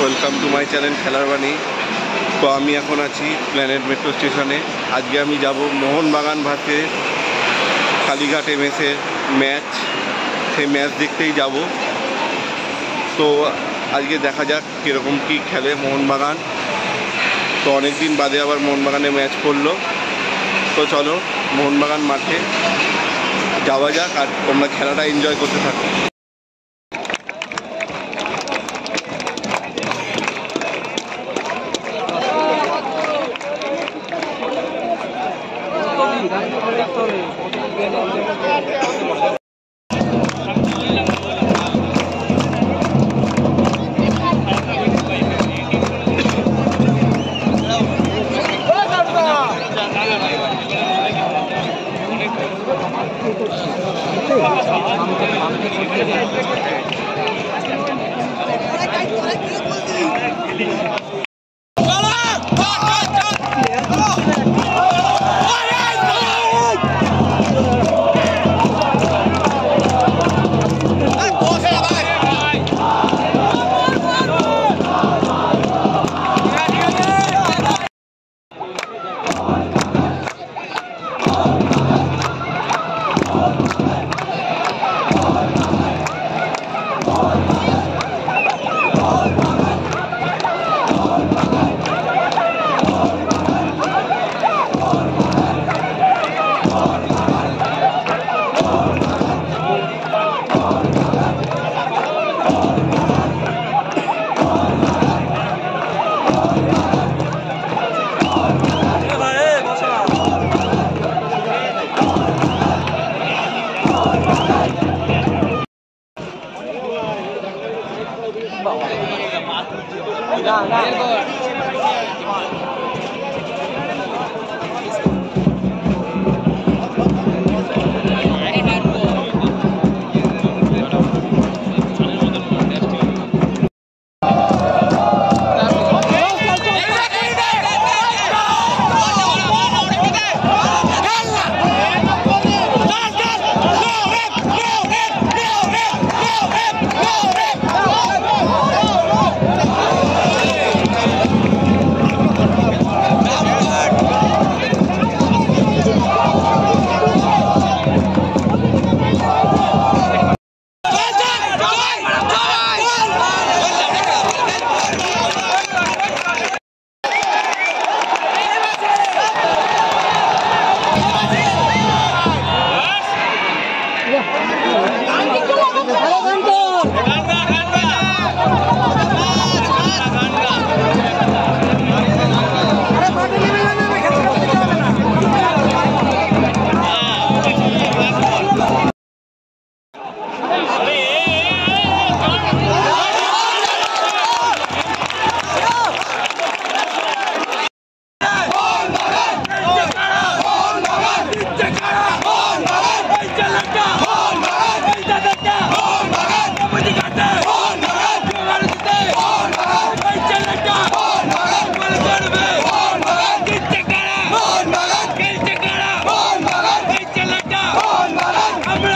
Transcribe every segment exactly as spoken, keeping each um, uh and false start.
Welcome to my channel Khelar Bani. तो आमी एखन आछि प्लैनेट मेट्रो स्टेशने। आज के आमी जाबो मोहनबागान भार्सेस कालीघाट एमएसের मैच, से मैच देखते ही जाबो। तो आज के देखा जाक किरकम की खेले मोहनबागान। तो अनेक दिन बादे आबार मोहनबागाने मैच पड़लो। तो चलो मोहनबागान माठे जावा जाक और तोमरा खेलाटा एनजय करते थाको। আমরা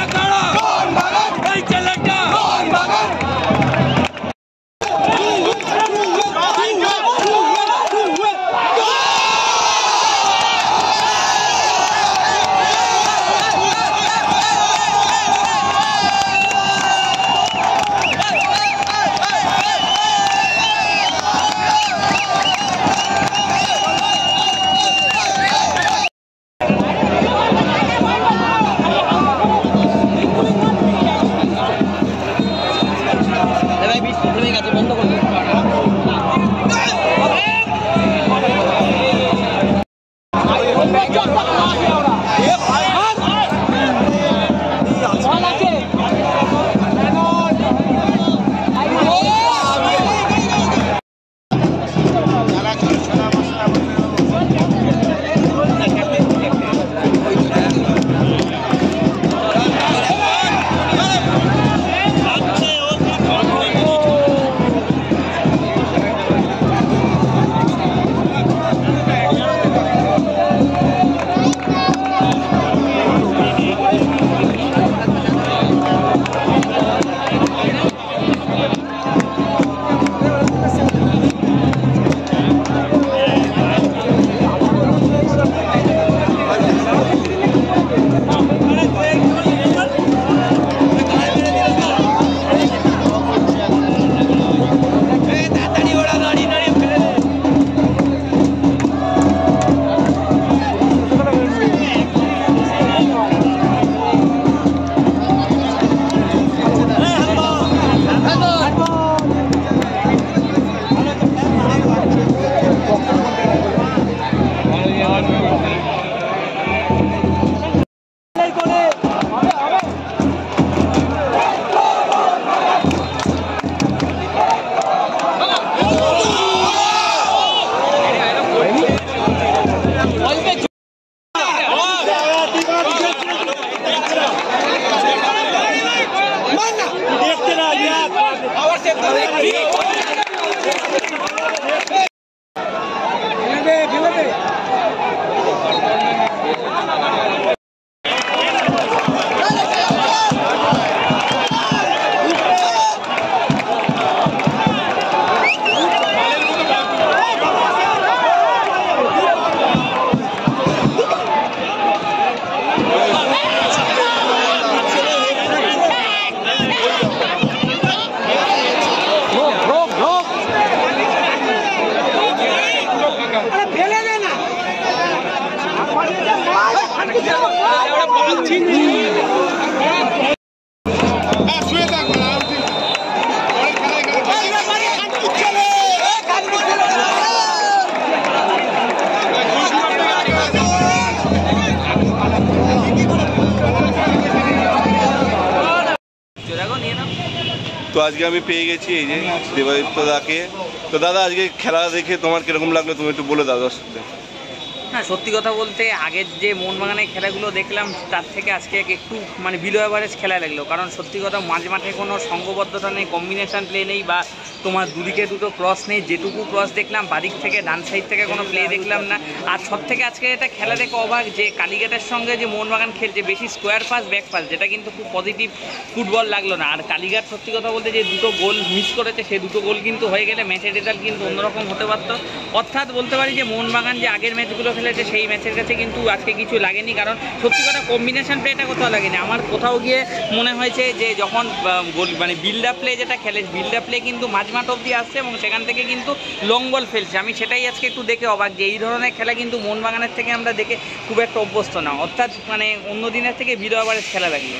তো আজকে আমি পেয়ে গেছি এই যে দেবাদিত্য দাকে। তো দাদা আজকে খেলা দেখে তোমার কিরকম লাগলো তুমি একটু বলে দাও দর্শকদের। না, সত্যি কথা বলতে আগের যে মোহনবাগানের খেলাগুলো দেখলাম তার থেকে আজকে একটু মানে বিলো অ্যাভারেজ খেলা লাগলো। কারণ সত্যি কথা মাঝ মাঠে কোনো সঙ্গবদ্ধতা নেই, কম্বিনেশান প্লে নেই, বা তোমার দুদিকে দুটো ক্রস নেই। যেটুকু ক্রস দেখলাম বাদিক থেকে ডান সাইড থেকে কোনো প্লে দেখলাম না। আর সব থেকে আজকে এটা খেলা দেখে অবাক যে কালীঘাটের সঙ্গে যে মোহনবাগান খেলছে বেশি স্কোয়ার পাস ব্যাক পাস, যেটা কিন্তু খুব পজিটিভ ফুটবল লাগলো না। আর কালীঘাট সত্যি কথা বলতে যে দুটো গোল মিস করেছে সে দুটো গোল কিন্তু হয়ে গেলে ম্যাচের রেজাল্ট কিন্তু অন্যরকম হতে পারতো। অর্থাৎ বলতে পারি যে মোহনবাগান যে আগের ম্যাচগুলো খেলেছে সেই ম্যাচের কাছে কিন্তু আজকে কিছু লাগেনি। কারণ সত্যি কথা কম্বিনেশন প্লেটা কোথাও লাগেনি। আমার কোথাও গিয়ে মনে হয়েছে যে যখন গোল মানে বিল্ড আপ প্লে যেটা খেলে বিল্ড আপ প্লে কিন্তু মাঝমাঠ অবধি আসছে এবং সেখান থেকে কিন্তু লং বল ফেলছে। আমি সেটাই আজকে একটু দেখে অবাক যে এই ধরনের খেলা কিন্তু মোহনবাগানের থেকে আমরা দেখে খুব একটা অভ্যস্ত না। অর্থাৎ মানে অন্য দিনের থেকে বিলো ওভারের খেলা লাগলো।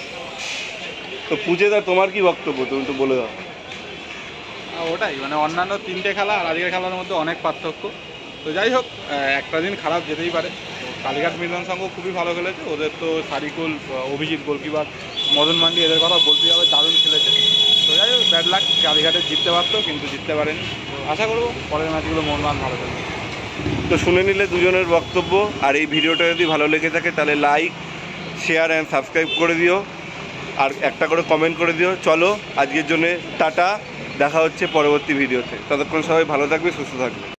তো পূজেদা তোমার কি বক্তব্য তুমি তো বলে দাও। ওটাই মানে অন্যান্য তিনটে খেলা আর আজকের খেলার মধ্যে অনেক পার্থক্য। তো যাই হোক একটা দিন খারাপ যেতেই পারে। কালীঘাট মিলন সংঘ খুবই ভালো খেলেছে, ওদের তো সারিকুল, অভিজিৎ গোলকিপার, মদন মান্ডি এদের কথা বলতে যাবে দারুণ খেলেছে। তো যাই হোক ব্যাড লাক, কালীঘাটে জিততে পারতো কিন্তু জিততে পারেনি। তো আশা করবো পরের ম্যাচগুলো মোহনবাগান ভালো খেলবে। তো শুনে নিলে দুজনের বক্তব্য। আর এই ভিডিওটা যদি ভালো লেগে থাকে তাহলে লাইক, শেয়ার অ্যান্ড সাবস্ক্রাইব করে দিও, আর একটা করে কমেন্ট করে দিও। চলো আজকের জন্যে টাটা, দেখা হচ্ছে পরবর্তী ভিডিওতে। ততক্ষণ সবাই ভালো থাকবে, সুস্থ থাকবে।